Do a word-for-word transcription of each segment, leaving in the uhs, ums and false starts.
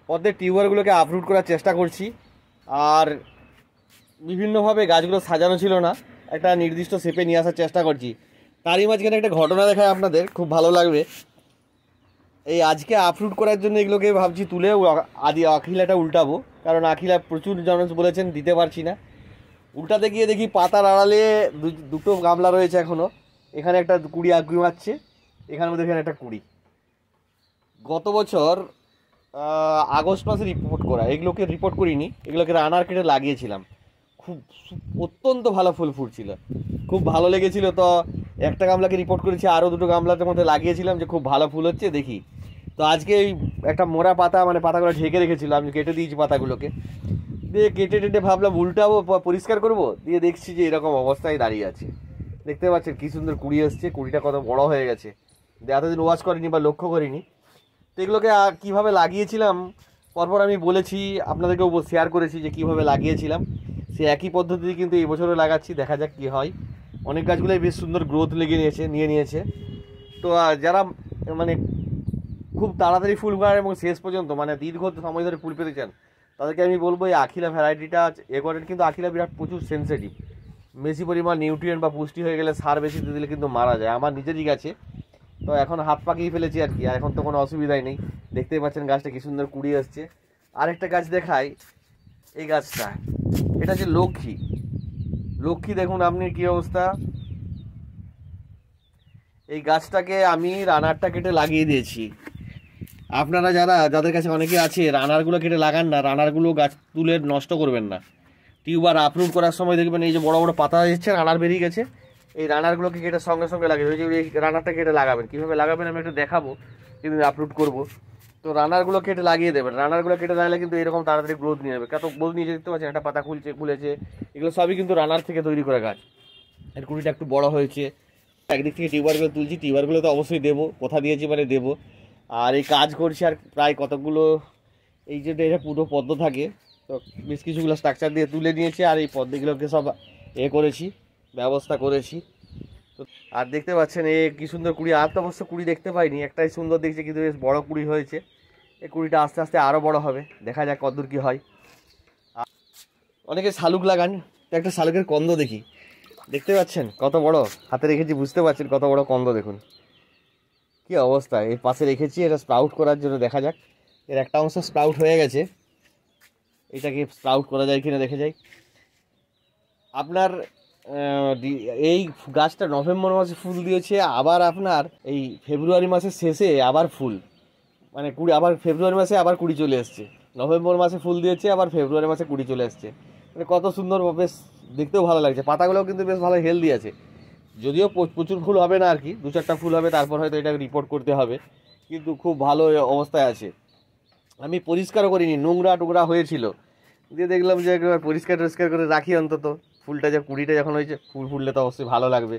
পদ্মের টিউবারগুলোকে আপরুট করার চেষ্টা করছি। আর বিভিন্নভাবে গাছগুলো সাজানো ছিল না, একটা নির্দিষ্ট শেপে নিয়ে আসার চেষ্টা করছি। তারই মাঝখানে একটা ঘটনা দেখায় আপনাদের, খুব ভালো লাগবে। এই আজকে আপরুট করার জন্য এগুলোকে ভাবছি তুলে আদি আখিলাটা উল্টাবো, কারণ আখিলা প্রচুর মানুষ বলেছেন দিতে পারছি না। উল্টাতে গিয়ে দেখি পাতার আড়ালে দুটো গামলা রয়েছে এখনও। এখানে একটা কুড়ি আগ্রি মারছে, এখানের মধ্যে এখানে একটা কুড়ি। গত বছর আগস্ট মাসে রিপোর্ট করা, এগুলোকে রিপোর্ট করিনি, এগুলোকে রানার কেটে লাগিয়েছিলাম। খুব অত্যন্ত ভালো ফুল ফুটছিল, খুব ভালো লেগেছিল। তো একটা গামলাকে রিপোর্ট করেছি, আরও দুটো গামলার মধ্যে লাগিয়েছিলাম যে খুব ভালো ফুল হচ্ছে দেখি। তো আজকে এই একটা মোড়া পাতা, মানে পাতাগুলো ঢেকে রেখেছিলাম, আমি কেটে দিয়েছি পাতাগুলোকে, দিয়ে কেটে টেটে ভাবলাম উল্টাবো, পরিষ্কার করব, দিয়ে দেখছি যে এরকম অবস্থায় দাঁড়িয়ে আছে। দেখতে পাচ্ছেন কী সুন্দর কুড়ি এসছে, কুড়িটা কত বড় হয়ে গেছে, এতদিন ওয়াশ করিনি বা লক্ষ্য করিনি। তো এগুলোকে কীভাবে লাগিয়েছিলাম পরপর আমি বলেছি, আপনাদেরকেও শেয়ার করেছি যে কীভাবে লাগিয়েছিলাম। সে একই পদ্ধতি কিন্তু এই বছরও লাগাচ্ছি, দেখা যাক কী হয়। অনেক গাছগুলোই বেশ সুন্দর গ্রোথ লেগে নিয়েছে নিয়ে নিয়েছে। তো যারা মানে খুব তাড়াতাড়ি ফুল ফোটান এবং শেষ পর্যন্ত মানে দীর্ঘ সময় ধরে ফুল পেতে চান, তাদেরকে আমি বলবো এই আখিলা ভ্যারাইটিটা এ করেন। কিন্তু আখিলা বিরাট প্রচুর সেন্সিটিভ, বেশি পরিমাণ নিউট্রিয়েন্ট বা পুষ্টি হয়ে গেলে, সার বেশি দিয়ে দিলে কিন্তু মারা যায়। আমার নিজেরই গাছে, তো এখন হাত পাকিয়ে ফেলেছি আর কি, আর এখন তো কোনো অসুবিধাই নেই। দেখতেই পাচ্ছেন গাছটা কী সুন্দর কুড়ি আসছে। আরেকটা গাছ দেখাই, এই গাছটা, এটা হচ্ছে লক্ষ্মী। লক্ষ্মী দেখুন আপনি কী অবস্থা। এই গাছটাকে আমি রানারটা কেটে লাগিয়ে দিয়েছি। আপনারা যারা যাদের কাছে অনেকে আছে রানারগুলো কেটে লাগান না, রানারগুলো গাছ তুলে নষ্ট করবেন না। টিউবার আপরুট করার সময় দেখবেন এই যে বড় বড় পাতা দিচ্ছে, রানার বেরিয়ে গেছে, এই রানারগুলোকে কেটে সঙ্গে সঙ্গে লাগিয়ে ওই যে এই রানারটা কেটে লাগাবেন। কীভাবে লাগাবেন আমি একটু দেখাবো, কিন্তু আপরুট করবো। তো রানারগুলো কেটে লাগিয়ে দেবেন। রানারগুলো কেটে লাগালে কিন্তু এরকম তাড়াতাড়ি গ্রোথ নিয়ে যাবে। কত গ্রোথ নিয়ে দেখতে পাচ্ছেন, একটা পাতা খুলছে খুলেছে, এগুলো সবই কিন্তু রানার থেকে তৈরি করা গাছ। এর কুড়িটা একটু বড় হয়েছে। একদিক থেকে টিউবারগুলো তুলছি, টিউবারগুলো তো অবশ্যই দেবো, কোথা দিয়েছি মানে দেবো। আর এই কাজ করছি, আর প্রায় কতগুলো এই যে এটা পুরো পদ্ম থাকে, তো বেশ কিছুগুলো স্ট্রাকচার দিয়ে তুলে নিয়েছি, আর এই পদ্মগুলোকে সব এ করেছি, ব্যবস্থা করেছি। তো আর দেখতে পাচ্ছেন এ কী সুন্দর কুড়ি। আর তো অবশ্য কুড়ি দেখতে পাইনি, একটাই সুন্দর দেখছে, কিন্তু বেশ বড় কুড়ি হয়েছে। এই কুড়িটা আস্তে আস্তে আরও বড় হবে, দেখা যাক কতদূর কী হয়। অনেকে শালুক লাগান, তো একটা শালুকের কন্দ দেখি, দেখতে পাচ্ছেন কত বড়, হাতে রেখেছি বুঝতে পারছেন কত বড় কন্দ। দেখুন কী অবস্থা, এর পাশে রেখেছি এটা স্প্রাউট করার জন্য, দেখা যাক। এর একটা অংশ স্প্রাউট হয়ে গেছে, এটাকে স্প্রাউট করা যায় কিনা দেখে যাই। আপনার এই গাছটা নভেম্বর মাসে ফুল দিয়েছে, আবার আপনার এই ফেব্রুয়ারি মাসের শেষে আবার ফুল, মানে কুড়ি, আবার ফেব্রুয়ারি মাসে আবার কুড়ি চলে এসছে। নভেম্বর মাসে ফুল দিয়েছে, আবার ফেব্রুয়ারি মাসে কুড়ি চলে এসছে, মানে কত সুন্দর, বেশ দেখতেও ভালো লাগছে। পাতাগুলোও কিন্তু বেশ ভালো হেলদি আছে, যদিও প্রচুর ফুল হবে না আর কি, দু চারটা ফুল হবে, তারপর হয়তো এটাকে রিপোর্ট করতে হবে, কিন্তু খুব ভালো অবস্থায় আছে। আমি পরিষ্কারও করিনি, নোংরা টোংরা হয়েছিল, দিয়ে দেখলাম যে একবার পরিষ্কার টরিষ্কার করে রাখি অন্তত। ফুলটা যে কুড়িটা যখন হয়েছে, ফুল ফুললে তো অবশ্যই ভালো লাগবে,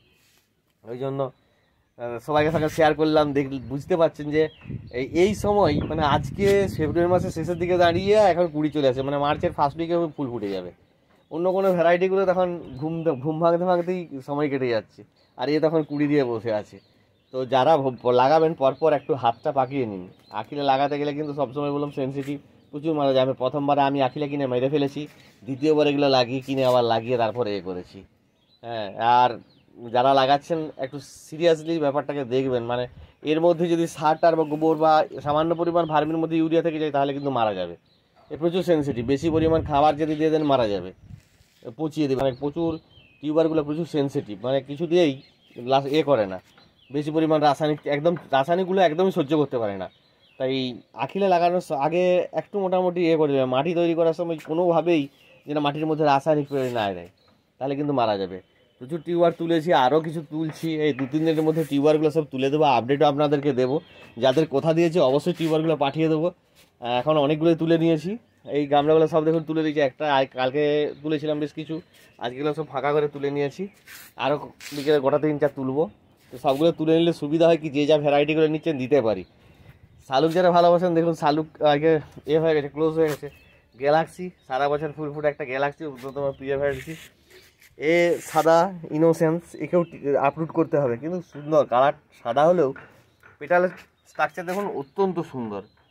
ওই জন্য সবাইকে সঙ্গে শেয়ার করলাম। দেখ বুঝতে পারছেন যে এই এই সময় মানে আজকে ফেব্রুয়ারি মাসের শেষের দিকে দাঁড়িয়ে এখন কুড়ি চলে আসে, মানে মার্চের ফার্স্ট উইকে ফুল ফুটে যাবে। অন্য কোনো ভ্যারাইটিগুলো তখন ঘুম ঘুম ভাঙতে ভাঙতেই সময় কেটে যাচ্ছে, আর এ তখন কুড়ি দিয়ে বসে আছে। তো যারা লাগাবেন পরপর একটু হাতটা পাকিয়ে নিন। আখিলা লাগাতে গেলে কিন্তু সবসময় বললাম সেন্সিটিভ, প্রচুর মারা যায়। আমি প্রথমবারে আমি আখিলা কিনে মেরে ফেলেছি, দ্বিতীয়বার এগুলো লাগিয়ে কিনে আবার লাগিয়ে তারপরে এ করেছি। হ্যাঁ, আর যারা লাগাচ্ছেন একটু সিরিয়াসলি ব্যাপারটাকে দেখবেন, মানে এর মধ্যে যদি সার টার বা গোবর বা সামান্য পরিমাণ ভার্মির মধ্যে ইউরিয়া থেকে যায় তাহলে কিন্তু মারা যাবে। এ প্রচুর সেন্সিটিভ, বেশি পরিমাণ খাবার যদি দিয়ে দেন মারা যাবে, পচিয়ে দেবে। মানে প্রচুর টিউবারগুলো প্রচুর সেন্সিটিভ, মানে কিছু দিয়েই লাস্ট এ করে না, বেশি পরিমাণ রাসায়নিক, একদম রাসায়নিকগুলো একদমই সহ্য করতে পারে না। তাই আখিলা লাগানোর আগে একটু মোটামুটি এ করে দেবে, মাটি তৈরি করার সময় কোনোভাবেই যেন মাটির মধ্যে রাসায়নিক প্রয়োগ না দেয়, তাহলে কিন্তু মারা যাবে। প্রচুর টিউবার তুলেছি, আরও কিছু তুলছি, এই দু তিন দিনের মধ্যে টিউবারগুলো সব তুলে দেবো, আপডেটও আপনাদেরকে দেবো। যাদের কোথা দিয়েছে অবশ্যই টিউবারগুলো পাঠিয়ে দেবো। এখন অনেকগুলোই তুলে নিয়েছি, এই গামলাগুলো সব দেখুন তুলে দিয়েছি, একটা কালকে তুলেছিলাম বেশ কিছু, আজকেগুলো সব ফাঁকা করে তুলে নিয়েছি, আরও বিকেলে গোটা তিন চার তুলবো। তো সবগুলো তুলে নিলে সুবিধা হয় কি, যে যা ভ্যারাইটিগুলো নিচ্ছেন দিতে পারি। শালুক যারা ভালোবাসেন দেখুন, শালুক আগে এ হয়ে গেছে, ক্লোজ হয়ে গেছে। গ্যালাক্সি সারা বছর ফুল ফুটে একটা গ্যালাক্সি অন্যতম প্রিয় ভ্যারাইটি, এ সাদা ইনোসেন্স, একেও আপলোড করতে হবে, কিন্তু সুন্দর কালার, সাদা হলেও পেটালের স্ট্রাকচার দেখুন অত্যন্ত সুন্দর,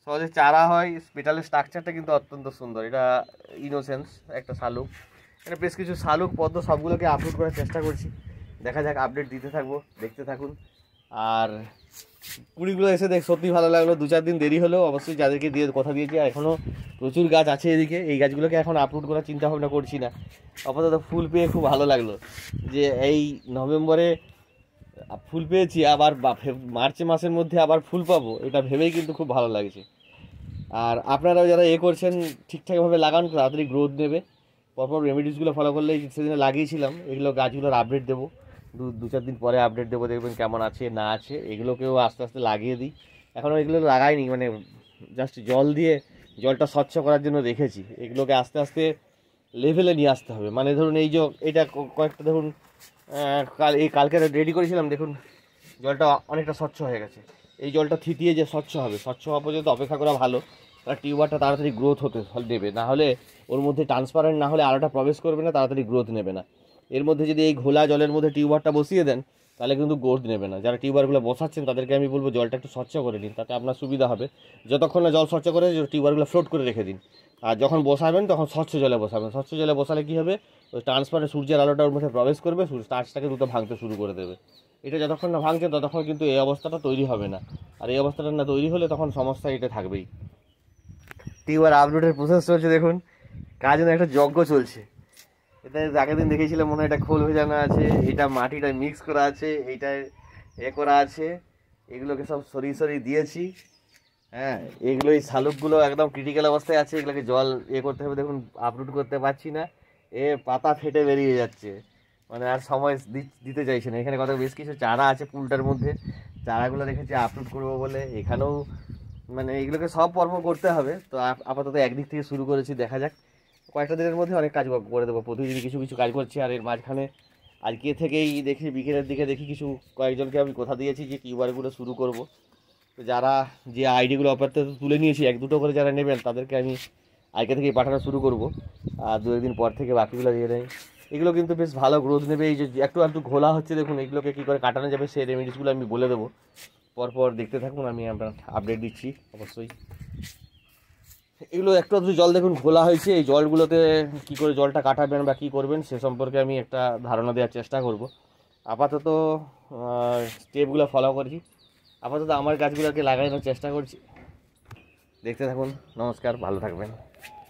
সহজে চারা হয়। পেটালের স্ট্রাকচারটা কিন্তু অত্যন্ত সুন্দর। এটা ইনোসেন্স একটা শালুক, এটা বেশ কিছু শালুক পদ্ম সবগুলোকে আপলোড করার চেষ্টা করছি, দেখা যাক, আপডেট দিতে থাকবো, দেখতে থাকুন। আর কুড়িগুলো এসে দেখ সত্যি ভালো লাগলো, দু চার দিন দেরি হলেও অবশ্যই যাদেরকে দিয়ে কথা দিয়েছি এখনও প্রচুর গাছ আছে এদিকে, এই গাছগুলোকে এখন আপলোড করার চিন্তা ভাবনা করছি না। আপাতত ফুল পেয়ে খুব ভালো লাগলো যে এই নভেম্বরে ফুল পেয়েছি, আবার মার্চ মাসের মধ্যে আবার ফুল পাবো, এটা ভেবেই কিন্তু খুব ভালো লাগছে। আর আপনারাও যারা এ করছেন ঠিকঠাকভাবে লাগান, তাড়াতাড়ি গ্রোথ নেবে। পরপর রেমেডিসগুলো ফলো করলে সেদিনে লাগিয়েছিলাম এগুলো গাছগুলোর আপডেট দেবো, দু দু চার দিন পরে আপডেট দেবো, দেখবেন কেমন আছে না আছে। এগুলোকেও আস্তে আস্তে লাগিয়ে দিই, এখনও এগুলো লাগাইনি, মানে জাস্ট জল দিয়ে জলটা স্বচ্ছ করার জন্য রেখেছি। এগুলোকে আস্তে আস্তে লেভেলে নিয়ে আসতে হবে, মানে ধরুন এই যে এটা কয়েকটা ধরুন কাল এই কালকে রেডি করেছিলাম, দেখুন জলটা অনেকটা স্বচ্ছ হয়ে গেছে। এই জলটা থিতিয়ে যে স্বচ্ছ হবে, স্বচ্ছ হওয়া পর্যন্ত অপেক্ষা করা ভালো, আর টিউবারটা তাড়াতাড়ি গ্রোথ হতে দেবে, না হলে ওর মধ্যে ট্রান্সপারেন্ট না হলে আলোটা প্রবেশ করবে না, তাড়াতাড়ি গ্রোথ নেবে না। এর মধ্যে যদি এই ঘোলা জলের মধ্যে টিউবারটা বসিয়ে দেন তাহলে কিন্তু গ্রোথ নেবে না। যারা টিউবারগুলো বসাচ্ছেন তাদেরকে আমি বলবো জলটা একটু স্বচ্ছ করে নিন, তাতে আপনার সুবিধা হবে। যতক্ষণ না জল স্বচ্ছ করে টিউবারগুলো ফ্লোট করে রেখে দিন, আর যখন বসাবেন তখন স্বচ্ছ জলে বসাবেন। স্বচ্ছ জলে বসালে কী হবে, ওই ট্রান্সপারেন্ট সূর্যের আলোটা ওর মধ্যে প্রবেশ করবে, স্টার্চটাকে দ্রুত ভাঙতে শুরু করে দেবে। এটা যতক্ষণ না ভাঙছে ততক্ষণ কিন্তু এই অবস্থাটা তৈরি হবে না, আর এই অবস্থাটা না তৈরি হলে তখন সমস্যা এটা থাকবেই। টিউবার আপলোডের প্রসেস চলছে দেখুন, কাজ যেন একটা যজ্ঞ চলছে। এটা আগের দিন দেখেছিলাম মনে হয় এটা খোল ভেজানো আছে, এটা মাটিটা মিক্স করা আছে, এইটায় এ করা আছে, এগুলোকে সব সরিয়ে সরিয়ে দিয়েছি। হ্যাঁ, এগুলো এই শালুকগুলো একদম ক্রিটিক্যাল অবস্থায় আছে, এগুলোকে জল এ করতে হবে। দেখুন আপলোড করতে পারছি না, এ পাতা ফেটে বেরিয়ে যাচ্ছে, মানে আর সময় দিতে চাইছে না। এখানে কত বেশ কিছু চারা আছে পুলটার মধ্যে, চারাগুলো রেখেছি আপলোড করবো বলে। এখানেও মানে এগুলোকে সব পর্ব করতে হবে, তো আপাতত একদিক থেকে শুরু করেছি, দেখা যাক কয়েকটা দিনের মধ্যে অনেক কাজ করে দেবো। প্রতিদিন কিছু কিছু কাজ করছি, আর এর মাঝখানে আজকে থেকেই দেখি বিকেলের দিকে দেখি কিছু কয়েকজনকে আমি কথা দিয়েছি যে টিউবারগুলো শুরু করব। তো যারা যে আইডিগুলো অপারতে তুলে নিয়েছি এক দুটো করে যারা নেবেন তাদেরকে আমি আজকে থেকেই পাঠানো শুরু করব, আর দু একদিন পর থেকে বাকিগুলো দিয়ে দেয়। এগুলো কিন্তু বেশ ভালো গ্রোথ নেবে। এই যে একটু একটু ঘোলা হচ্ছে দেখুন, এগুলোকে কী করে কাটানো যাবে সেই রেমেডিসগুলো আমি বলে দেবো, পরপর দেখতে থাকুন, আমি আপনার আপডেট দিচ্ছি অবশ্যই। এগুলো একটু একটু জল দেখুন ঘোলা হয়েছে, এই জলগুলোতে কী করে জলটা কাটাবেন বা কী করবেন সে সম্পর্কে আমি একটা ধারণা দেওয়ার চেষ্টা করব। আপাতত স্টেপগুলো ফলো করছি, আপাতত আমার গাছগুলোকে লাগানোর চেষ্টা করছি, দেখতে থাকুন। নমস্কার, ভালো থাকবেন।